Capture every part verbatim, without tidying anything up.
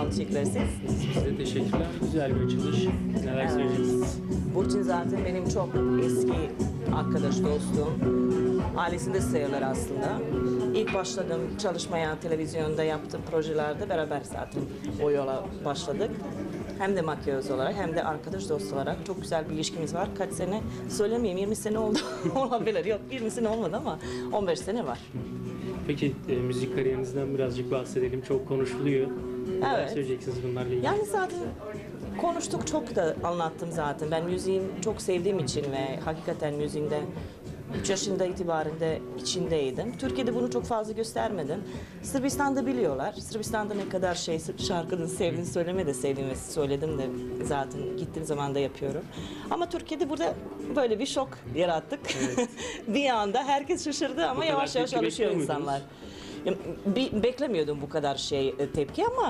Sağ olun, teşekkürler siz. Size teşekkürler. Güzel bir açılış. Neler Evet. söyleyeceksiniz? Burçin zaten benim çok eski arkadaş, dostum. Ailesinde sayılır aslında. İlk başladım çalışmaya, televizyonda yaptığım projelerde beraber zaten o yola başladık. Hem de makyöz olarak hem de arkadaş, dost olarak çok güzel bir ilişkimiz var. Kaç sene söylemeyeyim, yirmi sene oldu olabilir. Yok, yirmi sene olmadı ama on beş sene var. Peki e, müzik kariyerinizden birazcık bahsedelim. Çok konuşuluyor. Neler Evet. söyleyeceksiniz bunlarla ilgili? Yani zaten konuştuk, çok da anlattım zaten. Ben müziği çok sevdiğim için ve hakikaten müziğinde üç yaşında itibaren de içindeydim. Türkiye'de bunu çok fazla göstermedim. Sırbistan'da biliyorlar. Sırbistan'da ne kadar şey şarkının sevdiğini söyleme de sevdiğimi söyledim de zaten gittiğim zaman da yapıyorum. Ama Türkiye'de burada böyle bir şok yarattık. Evet. Bir anda herkes şaşırdı ama Bu yavaş kadar yavaş tepki alışıyor bekliyor insanlar. Bir, beklemiyordum bu kadar şey e, tepki ama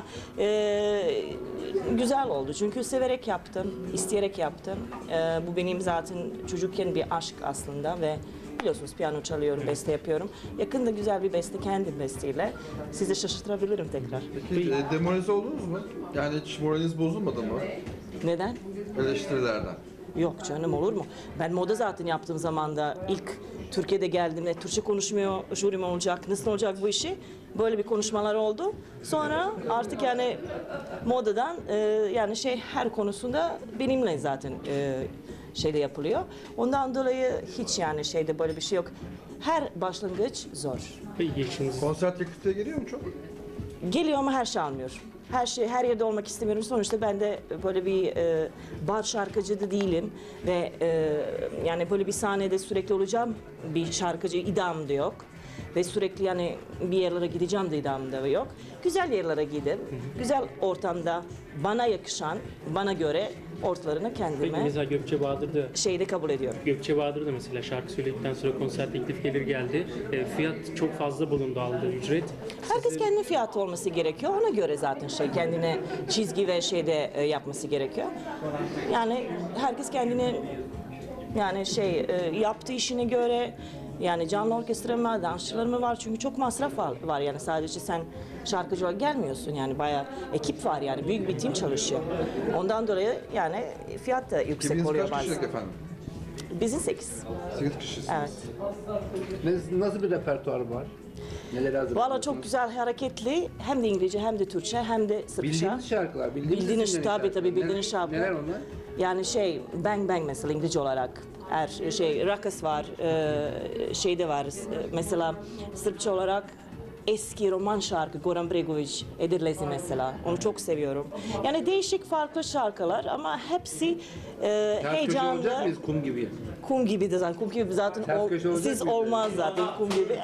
e, güzel oldu çünkü severek yaptım, isteyerek yaptım. E, bu benim zaten çocukken bir aşk aslında ve biliyorsunuz piyano çalıyorum, beste yapıyorum. Yakında güzel bir beste, kendi besteyle sizi şaşırtabilirim tekrar. Peki e, demoralize oldunuz mu? Yani hiç moraliniz bozulmadı mı Neden? eleştirilerden? Yok canım, olur mu? Ben moda zaten yaptığım zaman da ilk Türkiye'de geldiğimde Türkçe konuşmuyor, jüri mi olacak, nasıl olacak bu işi? Böyle bir konuşmalar oldu. Sonra artık yani modadan e, yani şey her konusunda benimle zaten e, şeyde yapılıyor. Ondan dolayı hiç yani şeyde böyle bir şey yok. Her başlangıç zor. Peki geçiniz. Konser teklifleri geliyor mu çok? Geliyor ama her şey almıyor. Her şey, her yerde olmak istemiyorum. Sonuçta ben de böyle bir e, bar şarkıcı da değilim ve e, yani böyle bir sahnede sürekli olacağım bir şarkıcı idam da yok ve sürekli yani bir yerlere gideceğim de idam da yok. Güzel yerlere gidip, güzel ortamda bana yakışan, bana göre ortalarını Peki kendime mesela Gökçe Bahadır da şeyde kabul ediyorum. Gökçe Bahadır da mesela şarkı söyledikten sonra konser teklif gelir geldi. E, fiyat çok fazla bulundu aldığı ücret. Herkes Sizi- kendi fiyatı olması gerekiyor. Ona göre zaten şey kendine çizgi ve şeyde e, yapması gerekiyor. Yani herkes kendine yani şey e, yaptığı işine göre yani canlı orkestra mı, dansçılar mı var? Çünkü çok masraf var, var yani sadece sen şarkıcı olarak gelmiyorsun yani bayağı ekip var yani büyük bir tim çalışıyor. Ondan dolayı yani fiyat da yüksek Ekibiniz oluyor kaç bazen. kişilik efendim? Bizim sekiz. sekiz kişisiniz. Evet. Ne- Nasıl bir repertuar var? Neler hazırlıyorsunuz? Valla çok güzel, hareketli. Hem de İngilizce, hem de Türkçe, hem de Sırpça. Bildiğiniz şarkılar, bildiğiniz, Bildiğiniz isimlerin tabii şarkıları. tabii bildiğiniz Neler- şarkılar. Neler onlar? Yani şey Bang Bang mesela İngilizce olarak. Her şey Rakas var, e, şeyde var. e, Mesela Sırpça olarak eski roman şarkı Goran Bregović, Edirlezi mesela. Onu çok seviyorum. Yani değişik farklı şarkılar ama hepsi e, Ters köşe olacak heyecanlı. mıyız kum gibi? Kum gibi de zaten. Kum gibi zaten Ters ol- köşe olacak siz mıyız? olmaz zaten kum gibi.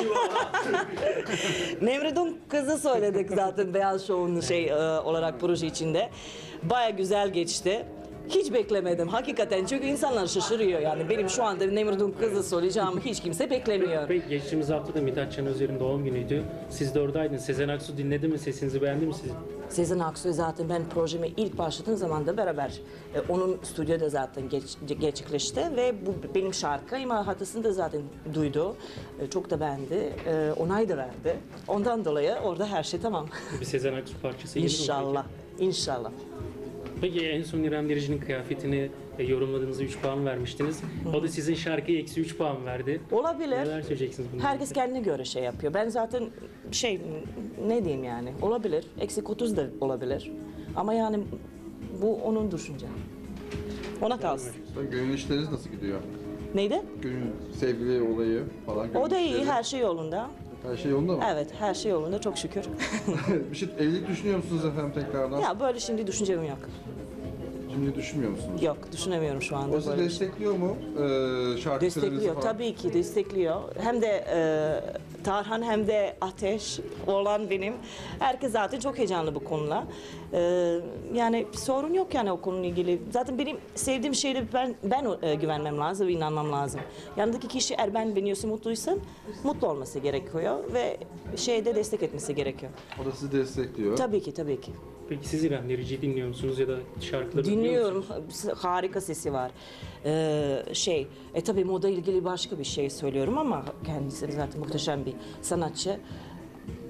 Nemrut'un kızı söyledik zaten Beyaz Show'un şey e, olarak proje içinde. Baya güzel geçti. Hiç beklemedim hakikaten çünkü insanlar şaşırıyor yani benim şu anda Nemrut'un kızı söyleyeceğimi hiç kimse beklemiyor. Peki geçtiğimiz hafta da Mithat Canözer'in doğum günüydü. Siz de oradaydınız. Sezen Aksu dinledi mi? Sesinizi beğendi mi sizin? Sezen Aksu zaten ben projeme ilk başladığım zaman da beraber e, onun stüdyoda zaten geç, gerçekleşti ve bu benim şarkı ama hatasını da zaten duydu. E, çok da beğendi. E, onay da verdi. Ondan dolayı orada her şey tamam. Bir Sezen Aksu parçası gelir mi peki? İnşallah. İnşallah. Peki en son İrem Derici'nin kıyafetini e, yorumladığınızda üç puan vermiştiniz. O da sizin şarkıya eksi üç puan verdi. Olabilir. Neler söyleyeceksiniz bunun? Herkes kendine göre şey yapıyor. Ben zaten şey ne diyeyim yani olabilir. Eksi otuz da olabilir. Ama yani bu onun düşünce. Ona kalsın. Gönül işleriniz nasıl gidiyor? Neydi? Gönül sevgili olayı falan. O da gönül iyi. işleri. Her şey yolunda. Her şey yolunda mı? Evet, her şey yolunda çok şükür. Bir şey evlilik düşünüyor musunuz efendim tekrardan? Ya böyle şimdi düşüncem yok. Şimdi düşünmüyor musunuz? Yok, düşünemiyorum şu anda. O sizi böyle bir şey. destekliyor mu? Ee, şarkılarınızı Destekliyor, falan? tabii ki destekliyor. Hem de e, Tarhan hem de Ateş olan benim. Herkes zaten çok heyecanlı bu konuda. E, yani bir sorun yok yani o konuyla ilgili. Zaten benim sevdiğim şeyde ben ben e, güvenmem lazım ve inanmam lazım. Yanındaki kişi eğer ben beniyorsa mutluysam mutlu olması gerekiyor ve şeyde destek etmesi gerekiyor. O da sizi destekliyor. Tabii ki, tabii ki. Peki siz İrem Derici'yi dinliyor musunuz ya da şarkıları dinliyor Dinliyorum. musunuz? Harika sesi var. Ee, şey, e tabii moda ilgili başka bir şey söylüyorum ama kendisi zaten muhteşem bir sanatçı.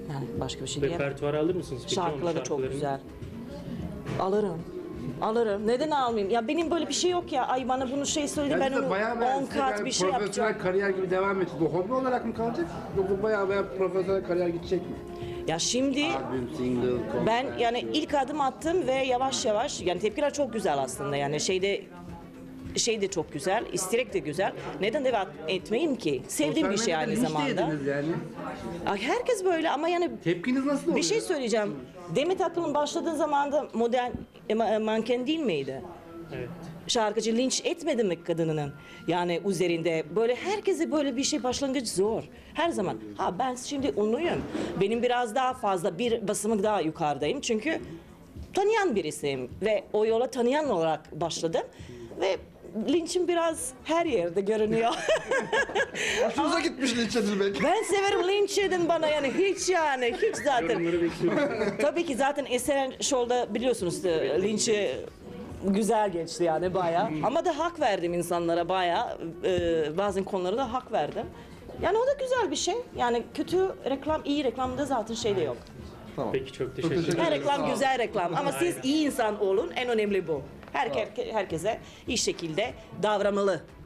Yani başka bir şey diyemem. Repertuara alır mısınız peki? onun Şarkıları çok şarkılarını? güzel. Alırım. Alırım. Neden almayayım? Ya benim böyle bir şey yok ya. Ay bana bunu şey söyledi Yani ben siz de onu bayağı bayağı on size kat yani bir şey profesyonel yapacağım. kariyer gibi devam edecek. Bu hobi olarak mı kalacak? Yoksa bayağı bayağı profesyonel kariyer gidecek mi? Ya şimdi Albüm, single, konser. ben yani ilk adım attım ve yavaş yavaş yani tepkiler çok güzel aslında. Yani şeyde şey de çok güzel, istirek de güzel. Neden devam etmeyeyim ki? Sevdiğim bir şey Sosyal aynı medyada linç de zamanda. yediniz yani. Ay, herkes böyle ama yani Tepkiniz nasıl oluyor? bir şey söyleyeceğim. Demet Akalın başladığı zamanda modern e, ma- manken değil miydi? Evet. Şarkıcı linç etmedi mi kadının yani üzerinde böyle herkese böyle bir şey başlangıç zor her zaman. Ha ben şimdi ünlüyüm, benim biraz daha fazla bir basamak daha yukarıdayım çünkü tanıyan birisiyim ve o yola tanıyan olarak başladım ve linçim biraz her yerde görünüyor. Hoşunuza gitmiş linç edilmek. Ben severim, linç edin bana yani hiç yani hiç zaten. Yorumları bekliyoruz. Tabii ki zaten Esen Show'da biliyorsunuz e, linçi güzel geçti yani bayağı. Ama da hak verdim insanlara bayağı. E, bazı konulara da hak verdim. Yani o da güzel bir şey. Yani kötü reklam, iyi reklamda zaten şey de yok. Tamam. Peki çok teşekkür teşekkür ederim. Her Sağ reklam olun. güzel reklam ama siz Aynen. iyi insan olun, en önemli bu. Herke, herkese iyi şekilde davranmalı.